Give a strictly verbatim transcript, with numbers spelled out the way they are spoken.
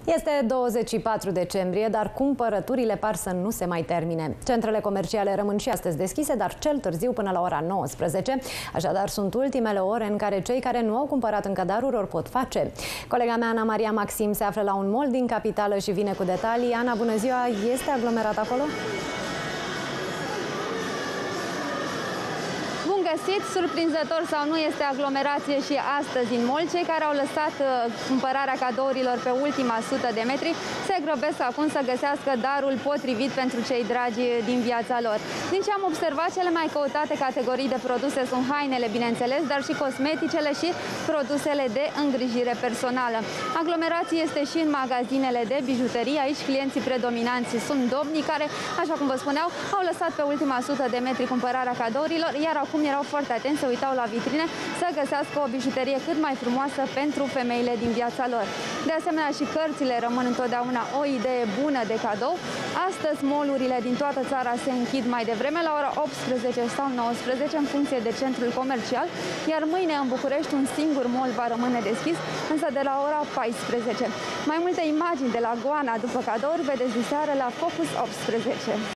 Este douăzeci și patru decembrie, dar cumpărăturile par să nu se mai termine. Centrele comerciale rămân și astăzi deschise, dar cel târziu până la ora nouăsprezece. Așadar, sunt ultimele ore în care cei care nu au cumpărat încă daruri o pot face. Colega mea, Ana Maria Maxim, se află la un mall din capitală și vine cu detalii. Ana, bună ziua! Este aglomerat acolo? Bun găsit! Surprinzător sau nu, este aglomerație și astăzi în mall. Cei care au lăsat uh, cumpărarea cadourilor pe ultima sută de metri se grăbesc acum să găsească darul potrivit pentru cei dragi din viața lor. Din ce am observat, cele mai căutate categorii de produse sunt hainele, bineînțeles, dar și cosmeticele și produsele de îngrijire personală. Aglomerație este și în magazinele de bijuterie. Aici clienții predominanți sunt domnii care, așa cum vă spuneau, au lăsat pe ultima sută de metri cumpărarea cadourilor, iar acum erau foarte atenți, se uitau la vitrine să găsească o bijuterie cât mai frumoasă pentru femeile din viața lor. De asemenea, și cărțile rămân întotdeauna o idee bună de cadou. Astăzi, mall-urile din toată țara se închid mai devreme, la ora optsprezece sau nouăsprezece, în funcție de centrul comercial, iar mâine în București un singur mall va rămâne deschis, însă de la ora paisprezece. Mai multe imagini de la goana după cadouri vedeți diseară la Focus optsprezece.